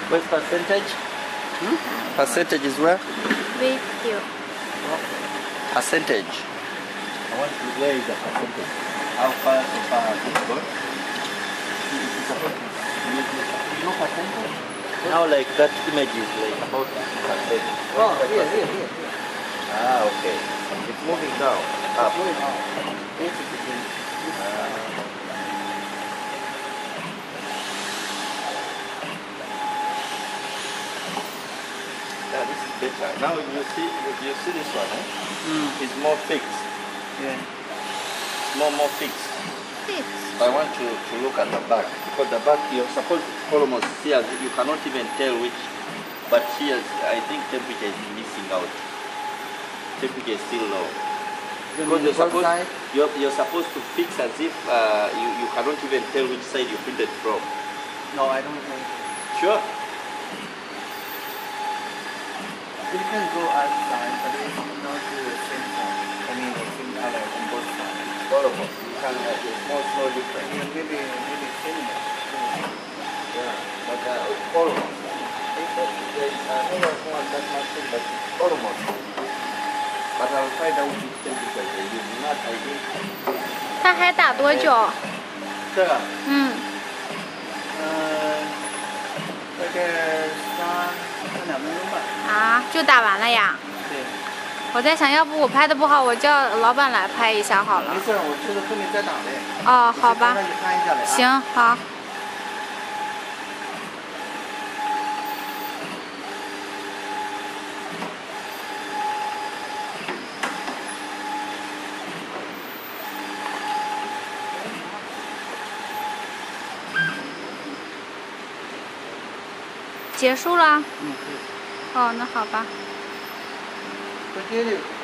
What's percentage? Percentage is where? Video. Percentage. I want to where is the percentage? How far so far has it gone? No percentage? Now like that image is like about 50%. Oh, here. Ah, okay. It's moving down. Up. Yeah, this is better. Now you see this one, eh? It's more fixed. Yeah. More fixed. Six. I want to look at the back, because the back you're supposed to almost see as you cannot even tell which, but here I think temperature is missing out. Temperature is still low. Because you're supposed to fix as if you cannot even tell which side you printed from. No, I don't think. Sure. It can go outside, but it is not the same size. I mean, the same color on both sides. Horrible. You can have a small difference. Yeah, maybe similar. Yeah, but almost. I think that there is not that much thing, but almost. But I'll find out which temperature they use. Not, I think. 它还打多久？ 这个大概3-2分钟吧。 啊，就打完了呀？ 对。 我在想要不我拍的不好，我叫老板来拍一下好了。 没事，我就是后面再打嘞。 哦，好吧。 那就看一下嘞。 行，好。结束了。 对。 哦，那好吧。 再接着。